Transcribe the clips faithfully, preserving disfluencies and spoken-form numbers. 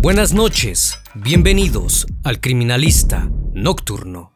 Buenas noches, bienvenidos al Criminalista Nocturno.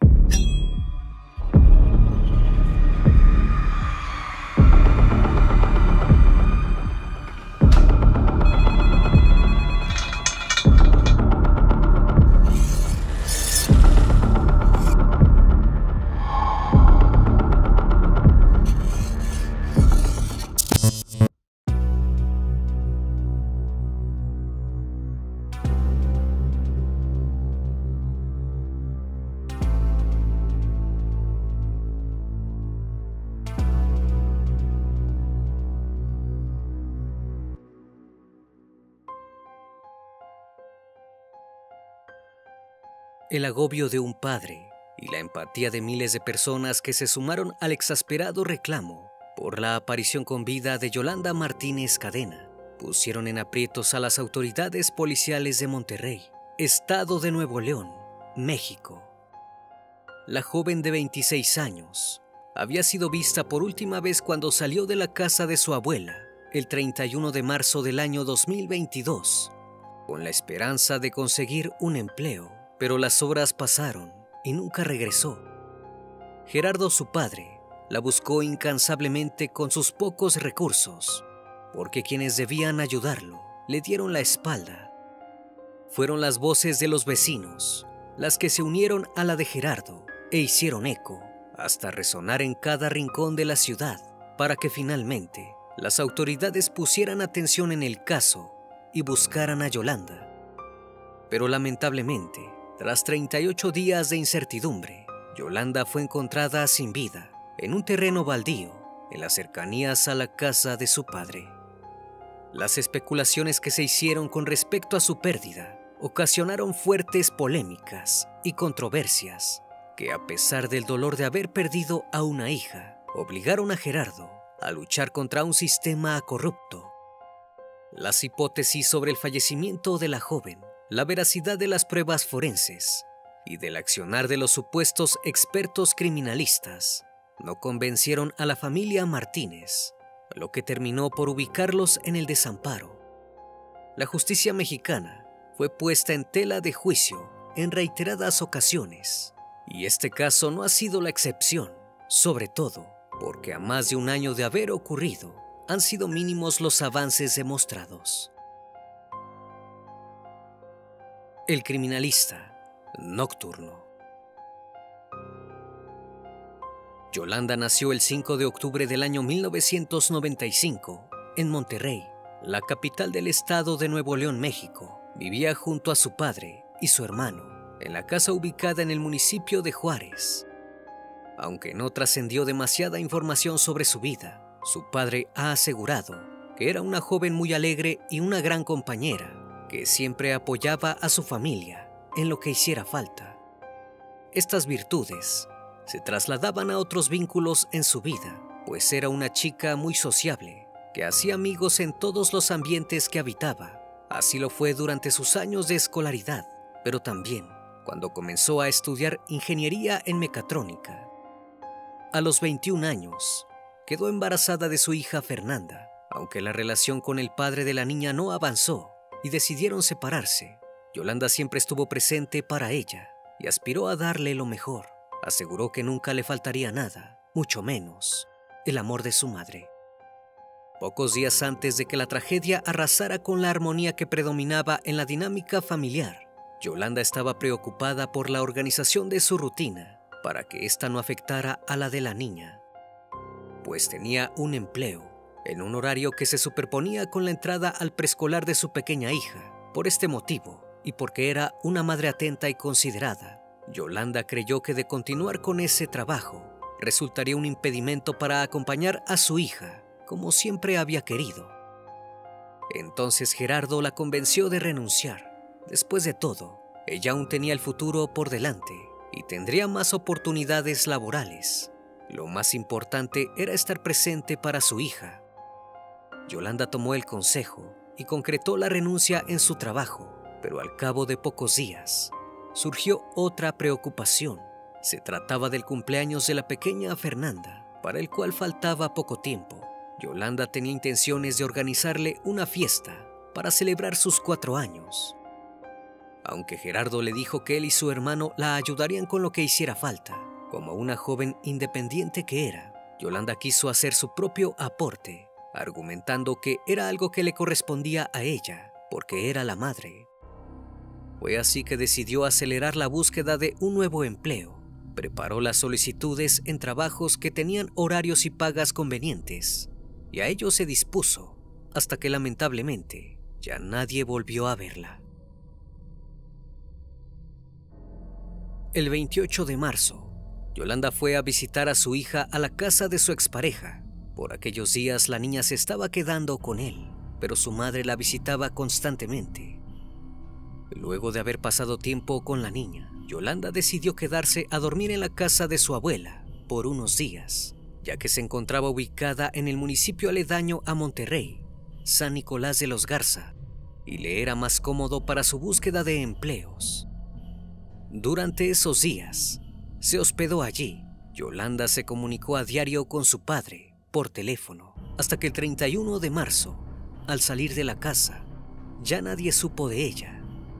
El agobio de un padre y la empatía de miles de personas que se sumaron al exasperado reclamo por la aparición con vida de Yolanda Martínez Cadena pusieron en aprietos a las autoridades policiales de Monterrey, estado de Nuevo León, México. La joven de veintiséis años había sido vista por última vez cuando salió de la casa de su abuela el treinta y uno de marzo del año dos mil veintidós, con la esperanza de conseguir un empleo. Pero las horas pasaron y nunca regresó. Gerardo, su padre, la buscó incansablemente con sus pocos recursos, porque quienes debían ayudarlo le dieron la espalda. Fueron las voces de los vecinos las que se unieron a la de Gerardo e hicieron eco hasta resonar en cada rincón de la ciudad para que finalmente las autoridades pusieran atención en el caso y buscaran a Yolanda. Pero lamentablemente, tras treinta y ocho días de incertidumbre, Yolanda fue encontrada sin vida en un terreno baldío en las cercanías a la casa de su padre. Las especulaciones que se hicieron con respecto a su pérdida ocasionaron fuertes polémicas y controversias que, a pesar del dolor de haber perdido a una hija, obligaron a Gerardo a luchar contra un sistema corrupto. Las hipótesis sobre el fallecimiento de la joven, la veracidad de las pruebas forenses y del accionar de los supuestos expertos criminalistas no convencieron a la familia Martínez, lo que terminó por ubicarlos en el desamparo. La justicia mexicana fue puesta en tela de juicio en reiteradas ocasiones, y este caso no ha sido la excepción, sobre todo porque a más de un año de haber ocurrido, han sido mínimos los avances demostrados. El Criminalista Nocturno. Yolanda nació el cinco de octubre del año mil novecientos noventa y cinco en Monterrey, la capital del estado de Nuevo León, México. Vivía junto a su padre y su hermano en la casa ubicada en el municipio de Juárez. Aunque no trascendió demasiada información sobre su vida, su padre ha asegurado que era una joven muy alegre y una gran compañera, que siempre apoyaba a su familia en lo que hiciera falta. Estas virtudes se trasladaban a otros vínculos en su vida, pues era una chica muy sociable, que hacía amigos en todos los ambientes que habitaba. Así lo fue durante sus años de escolaridad, pero también cuando comenzó a estudiar ingeniería en mecatrónica. A los veintiún años, quedó embarazada de su hija Fernanda, aunque la relación con el padre de la niña no avanzó y decidieron separarse. Yolanda siempre estuvo presente para ella y aspiró a darle lo mejor. Aseguró que nunca le faltaría nada, mucho menos el amor de su madre. Pocos días antes de que la tragedia arrasara con la armonía que predominaba en la dinámica familiar, Yolanda estaba preocupada por la organización de su rutina para que ésta no afectara a la de la niña, pues tenía un empleo en un horario que se superponía con la entrada al preescolar de su pequeña hija. Por este motivo, y porque era una madre atenta y considerada, Yolanda creyó que de continuar con ese trabajo resultaría un impedimento para acompañar a su hija, como siempre había querido. Entonces Gerardo la convenció de renunciar. Después de todo, ella aún tenía el futuro por delante y tendría más oportunidades laborales. Lo más importante era estar presente para su hija. Yolanda tomó el consejo y concretó la renuncia en su trabajo, pero al cabo de pocos días surgió otra preocupación. Se trataba del cumpleaños de la pequeña Fernanda, para el cual faltaba poco tiempo. Yolanda tenía intenciones de organizarle una fiesta para celebrar sus cuatro años. aunque Gerardo le dijo que él y su hermano la ayudarían con lo que hiciera falta. Como una joven independiente que era, Yolanda quiso hacer su propio aporte, argumentando que era algo que le correspondía a ella, porque era la madre. Fue así que decidió acelerar la búsqueda de un nuevo empleo. Preparó las solicitudes en trabajos que tenían horarios y pagas convenientes, y a ello se dispuso, hasta que lamentablemente ya nadie volvió a verla. El veintiocho de marzo, Yolanda fue a visitar a su hija a la casa de su expareja. Por aquellos días la niña se estaba quedando con él, pero su madre la visitaba constantemente. Luego de haber pasado tiempo con la niña, Yolanda decidió quedarse a dormir en la casa de su abuela por unos días, ya que se encontraba ubicada en el municipio aledaño a Monterrey, San Nicolás de los Garza, y le era más cómodo para su búsqueda de empleos. Durante esos días, se hospedó allí. Yolanda se comunicó a diario con su padre por teléfono, hasta que el treinta y uno de marzo, al salir de la casa, ya nadie supo de ella.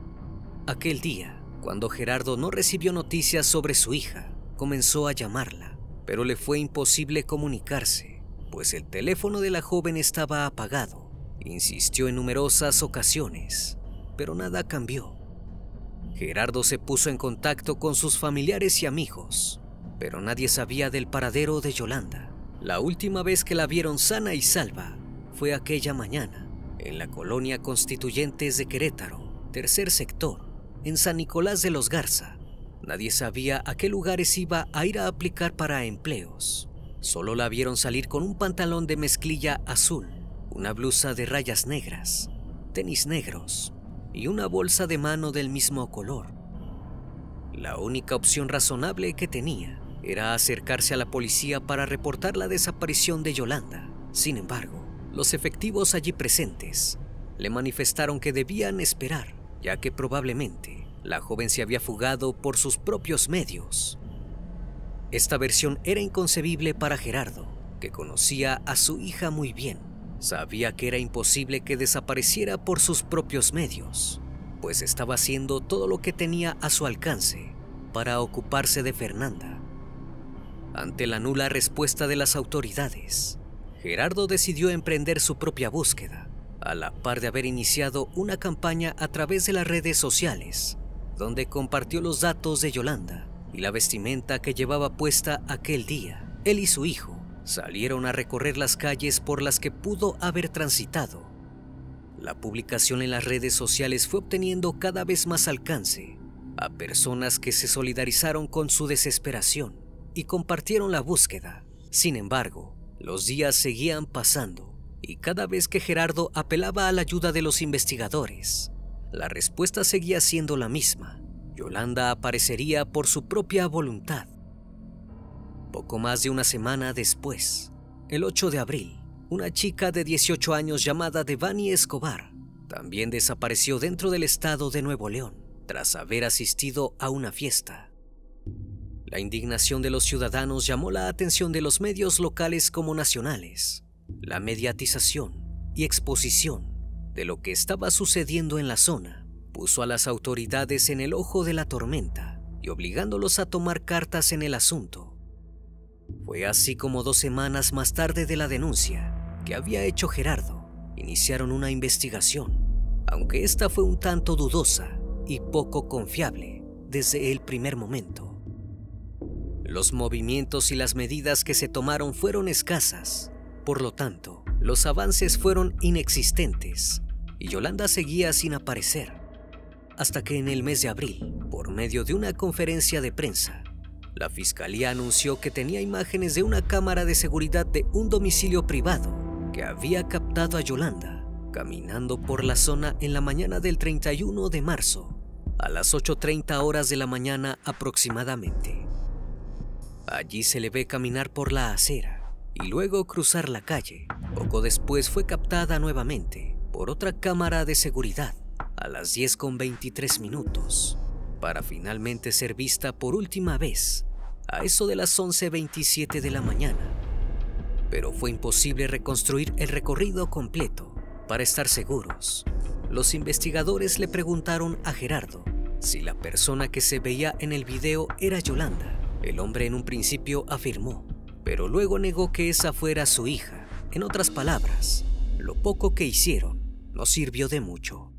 Aquel día, cuando Gerardo no recibió noticias sobre su hija, comenzó a llamarla, pero le fue imposible comunicarse, pues el teléfono de la joven estaba apagado. Insistió en numerosas ocasiones, pero nada cambió. Gerardo se puso en contacto con sus familiares y amigos, pero nadie sabía del paradero de Yolanda. La última vez que la vieron sana y salva fue aquella mañana, en la colonia Constituyentes de Querétaro, tercer sector, en San Nicolás de los Garza. Nadie sabía a qué lugares iba a ir a aplicar para empleos. Solo la vieron salir con un pantalón de mezclilla azul, una blusa de rayas negras, tenis negros y una bolsa de mano del mismo color. La única opción razonable que tenía era acercarse a la policía para reportar la desaparición de Yolanda. Sin embargo, los efectivos allí presentes le manifestaron que debían esperar, ya que probablemente la joven se había fugado por sus propios medios. Esta versión era inconcebible para Gerardo, que conocía a su hija muy bien. Sabía que era imposible que desapareciera por sus propios medios, pues estaba haciendo todo lo que tenía a su alcance para ocuparse de Fernanda. Ante la nula respuesta de las autoridades, Gerardo decidió emprender su propia búsqueda, a la par de haber iniciado una campaña a través de las redes sociales, donde compartió los datos de Yolanda y la vestimenta que llevaba puesta aquel día. Él y su hijo salieron a recorrer las calles por las que pudo haber transitado. La publicación en las redes sociales fue obteniendo cada vez más alcance a personas que se solidarizaron con su desesperación y compartieron la búsqueda. Sin embargo, los días seguían pasando, y cada vez que Gerardo apelaba a la ayuda de los investigadores, la respuesta seguía siendo la misma: Yolanda aparecería por su propia voluntad. Poco más de una semana después, el ocho de abril, una chica de dieciocho años llamada Devani Escobar también desapareció dentro del estado de Nuevo León tras haber asistido a una fiesta. La indignación de los ciudadanos llamó la atención de los medios locales como nacionales. La mediatización y exposición de lo que estaba sucediendo en la zona puso a las autoridades en el ojo de la tormenta y obligándolos a tomar cartas en el asunto. Fue así como dos semanas más tarde de la denuncia que había hecho Gerardo, iniciaron una investigación, aunque esta fue un tanto dudosa y poco confiable desde el primer momento. Los movimientos y las medidas que se tomaron fueron escasas. Por lo tanto, los avances fueron inexistentes y Yolanda seguía sin aparecer. Hasta que en el mes de abril, por medio de una conferencia de prensa, la fiscalía anunció que tenía imágenes de una cámara de seguridad de un domicilio privado que había captado a Yolanda caminando por la zona en la mañana del treinta y uno de marzo, a las ocho treinta horas de la mañana aproximadamente. Allí se le ve caminar por la acera y luego cruzar la calle. Poco después fue captada nuevamente por otra cámara de seguridad a las diez con veintitrés minutos, para finalmente ser vista por última vez a eso de las once veintisiete de la mañana. Pero fue imposible reconstruir el recorrido completo. Para estar seguros, los investigadores le preguntaron a Gerardo si la persona que se veía en el video era Yolanda. El hombre en un principio afirmó, pero luego negó que esa fuera su hija. En otras palabras, lo poco que hicieron no sirvió de mucho.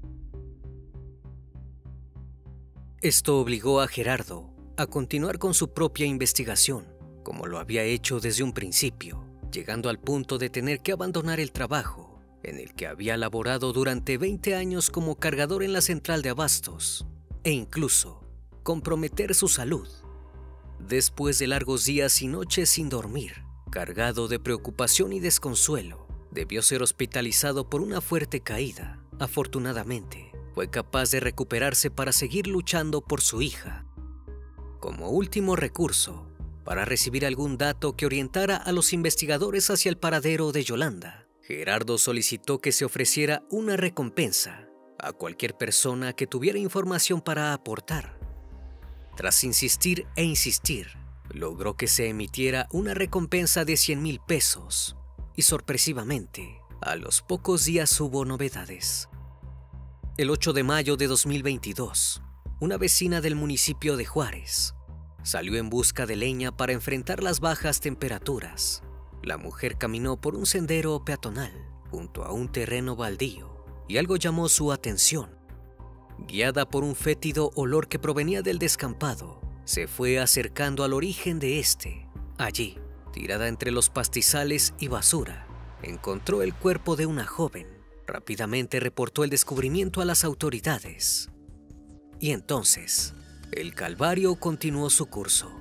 Esto obligó a Gerardo a continuar con su propia investigación, como lo había hecho desde un principio, llegando al punto de tener que abandonar el trabajo en el que había laborado durante veinte años como cargador en la central de abastos, e incluso comprometer su salud. Después de largos días y noches sin dormir, cargado de preocupación y desconsuelo, debió ser hospitalizado por una fuerte caída. Afortunadamente, fue capaz de recuperarse para seguir luchando por su hija. Como último recurso, para recibir algún dato que orientara a los investigadores hacia el paradero de Yolanda, Gerardo solicitó que se ofreciera una recompensa a cualquier persona que tuviera información para aportar. Tras insistir e insistir, logró que se emitiera una recompensa de cien mil pesos y sorpresivamente, a los pocos días hubo novedades. El ocho de mayo de dos mil veintidós, una vecina del municipio de Juárez salió en busca de leña para enfrentar las bajas temperaturas. La mujer caminó por un sendero peatonal junto a un terreno baldío y algo llamó su atención. Guiada por un fétido olor que provenía del descampado, se fue acercando al origen de este. Allí, tirada entre los pastizales y basura, encontró el cuerpo de una joven. Rápidamente reportó el descubrimiento a las autoridades. Y entonces, el calvario continuó su curso.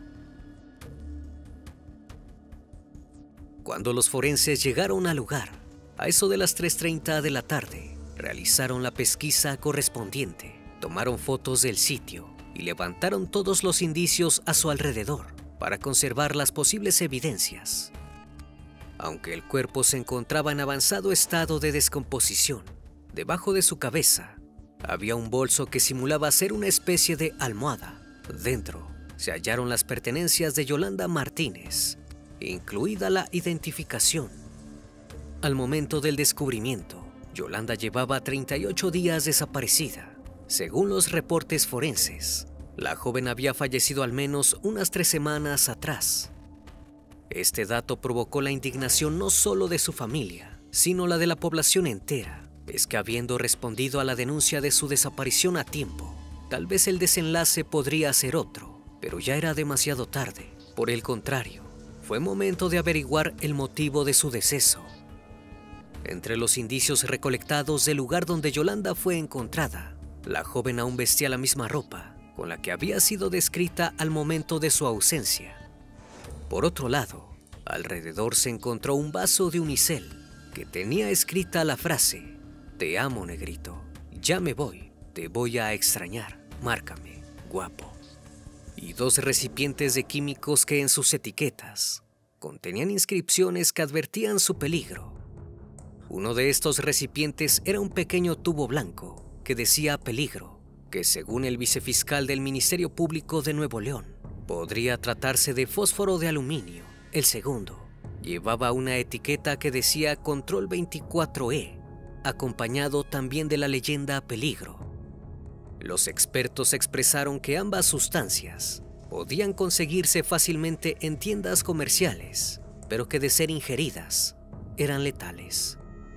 Cuando los forenses llegaron al lugar, a eso de las tres treinta de la tarde, realizaron la pesquisa correspondiente, tomaron fotos del sitio y levantaron todos los indicios a su alrededor para conservar las posibles evidencias. Aunque el cuerpo se encontraba en avanzado estado de descomposición, debajo de su cabeza había un bolso que simulaba ser una especie de almohada. Dentro se hallaron las pertenencias de Yolanda Martínez, incluida la identificación. Al momento del descubrimiento, Yolanda llevaba treinta y ocho días desaparecida. Según los reportes forenses, la joven había fallecido al menos unas tres semanas atrás. Este dato provocó la indignación no solo de su familia, sino la de la población entera. Es que habiendo respondido a la denuncia de su desaparición a tiempo, tal vez el desenlace podría ser otro, pero ya era demasiado tarde. Por el contrario, fue momento de averiguar el motivo de su deceso. Entre los indicios recolectados del lugar donde Yolanda fue encontrada, la joven aún vestía la misma ropa con la que había sido descrita al momento de su ausencia. Por otro lado, alrededor se encontró un vaso de unicel que tenía escrita la frase: "Te amo, negrito, ya me voy, te voy a extrañar, márcame, guapo". Y dos recipientes de químicos que en sus etiquetas contenían inscripciones que advertían su peligro. Uno de estos recipientes era un pequeño tubo blanco que decía peligro, que según el vicefiscal del Ministerio Público de Nuevo León, podría tratarse de fósforo de aluminio. El segundo llevaba una etiqueta que decía Control veinticuatro E, acompañado también de la leyenda peligro. Los expertos expresaron que ambas sustancias podían conseguirse fácilmente en tiendas comerciales, pero que de ser ingeridas eran letales.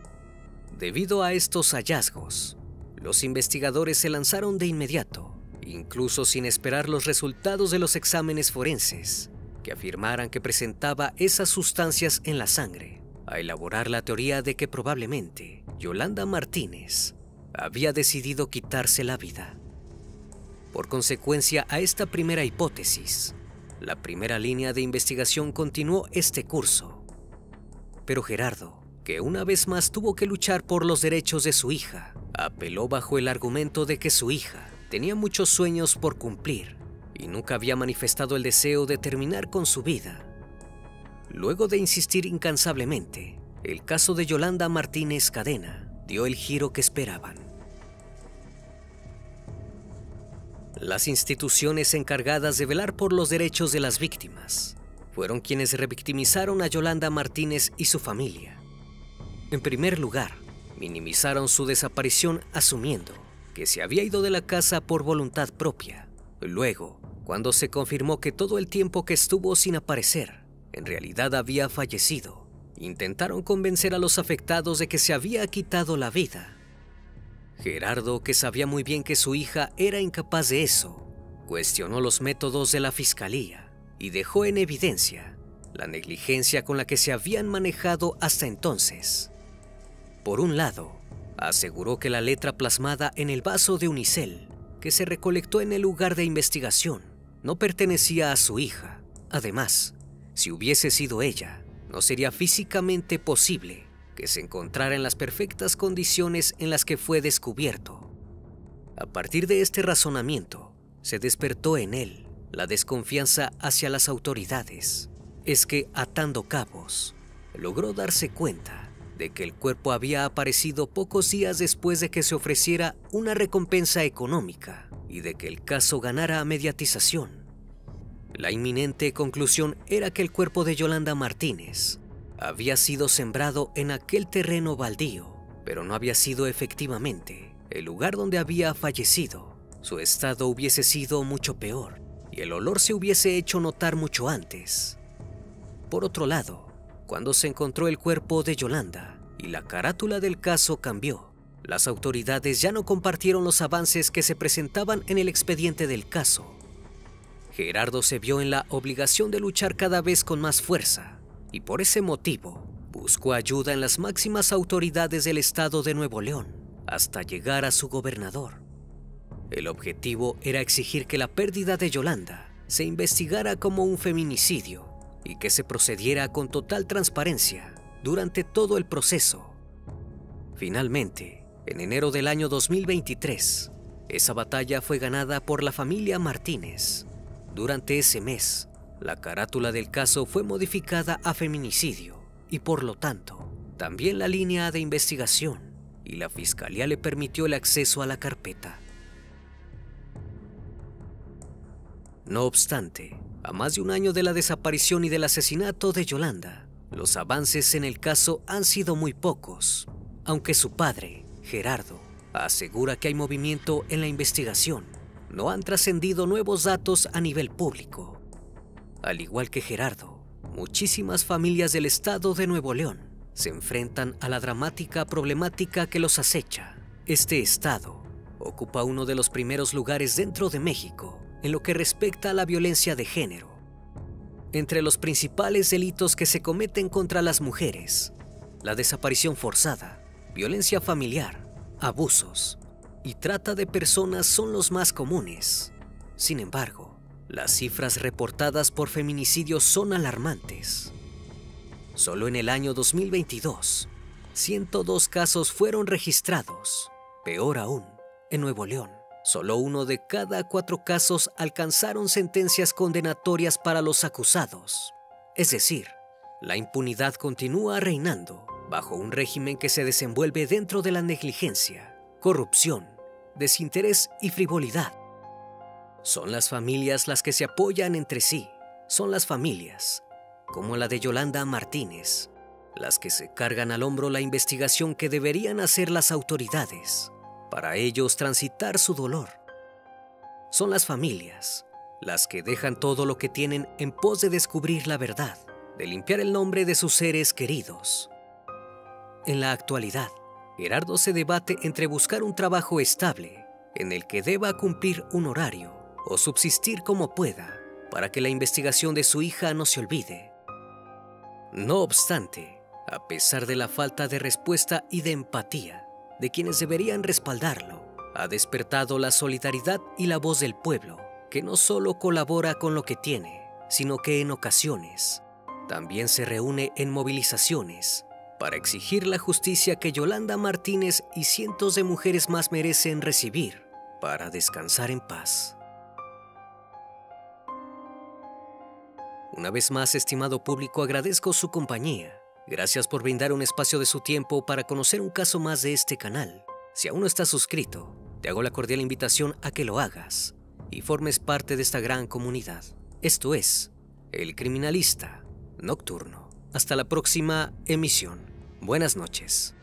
Debido a estos hallazgos, los investigadores se lanzaron de inmediato, incluso sin esperar los resultados de los exámenes forenses, que afirmaran que presentaba esas sustancias en la sangre, a elaborar la teoría de que probablemente Yolanda Martínez había decidido quitarse la vida. Por consecuencia a esta primera hipótesis, la primera línea de investigación continuó este curso. Pero Gerardo, que una vez más tuvo que luchar por los derechos de su hija, apeló bajo el argumento de que su hija tenía muchos sueños por cumplir y nunca había manifestado el deseo de terminar con su vida. Luego de insistir incansablemente, el caso de Yolanda Martínez Cadena dio el giro que esperaban. Las instituciones encargadas de velar por los derechos de las víctimas fueron quienes revictimizaron a Yolanda Martínez y su familia. En primer lugar, minimizaron su desaparición asumiendo que se había ido de la casa por voluntad propia. Luego, cuando se confirmó que todo el tiempo que estuvo sin aparecer, en realidad había fallecido, intentaron convencer a los afectados de que se había quitado la vida. Gerardo, que sabía muy bien que su hija era incapaz de eso, cuestionó los métodos de la fiscalía y dejó en evidencia la negligencia con la que se habían manejado hasta entonces. Por un lado, aseguró que la letra plasmada en el vaso de unicel que se recolectó en el lugar de investigación no pertenecía a su hija. Además, si hubiese sido ella, no sería físicamente posible que se encontrara en las perfectas condiciones en las que fue descubierto. A partir de este razonamiento, se despertó en él la desconfianza hacia las autoridades. Es que, atando cabos, logró darse cuenta de que el cuerpo había aparecido pocos días después de que se ofreciera una recompensa económica y de que el caso ganara mediatización. La inminente conclusión era que el cuerpo de Yolanda Martínez había sido sembrado en aquel terreno baldío, pero no había sido efectivamente el lugar donde había fallecido. Su estado hubiese sido mucho peor y el olor se hubiese hecho notar mucho antes. Por otro lado, cuando se encontró el cuerpo de Yolanda y la carátula del caso cambió, las autoridades ya no compartieron los avances que se presentaban en el expediente del caso. Gerardo se vio en la obligación de luchar cada vez con más fuerza y por ese motivo buscó ayuda en las máximas autoridades del estado de Nuevo León hasta llegar a su gobernador. El objetivo era exigir que la pérdida de Yolanda se investigara como un feminicidio y que se procediera con total transparencia durante todo el proceso. Finalmente, en enero del año dos mil veintitrés, esa batalla fue ganada por la familia Martínez. Durante ese mes, la carátula del caso fue modificada a feminicidio y por lo tanto, también la línea de investigación, y la fiscalía le permitió el acceso a la carpeta. No obstante, a más de un año de la desaparición y del asesinato de Yolanda, los avances en el caso han sido muy pocos, aunque su padre, Gerardo, asegura que hay movimiento en la investigación. No han trascendido nuevos datos a nivel público. Al igual que Gerardo, muchísimas familias del estado de Nuevo León se enfrentan a la dramática problemática que los acecha. Este estado ocupa uno de los primeros lugares dentro de México en lo que respecta a la violencia de género. Entre los principales delitos que se cometen contra las mujeres, la desaparición forzada, violencia familiar, abusos y trata de personas son los más comunes. Sin embargo, las cifras reportadas por feminicidios son alarmantes. Solo en el año dos mil veintidós, ciento dos casos fueron registrados. Peor aún, en Nuevo León, solo uno de cada cuatro casos alcanzaron sentencias condenatorias para los acusados. Es decir, la impunidad continúa reinando bajo un régimen que se desenvuelve dentro de la negligencia, corrupción, desinterés y frivolidad. Son las familias las que se apoyan entre sí. Son las familias, como la de Yolanda Martínez, las que se cargan al hombro la investigación que deberían hacer las autoridades para ellos transitar su dolor. Son las familias las que dejan todo lo que tienen en pos de descubrir la verdad, de limpiar el nombre de sus seres queridos. En la actualidad, Gerardo se debate entre buscar un trabajo estable en el que deba cumplir un horario o subsistir como pueda para que la investigación de su hija no se olvide. No obstante, a pesar de la falta de respuesta y de empatía de quienes deberían respaldarlo, ha despertado la solidaridad y la voz del pueblo, que no solo colabora con lo que tiene, sino que en ocasiones también se reúne en movilizaciones para exigir la justicia que Yolanda Martínez y cientos de mujeres más merecen recibir para descansar en paz. Una vez más, estimado público, agradezco su compañía. Gracias por brindar un espacio de su tiempo para conocer un caso más de este canal. Si aún no estás suscrito, te hago la cordial invitación a que lo hagas y formes parte de esta gran comunidad. Esto es El Criminalista Nocturno. Hasta la próxima emisión. Buenas noches.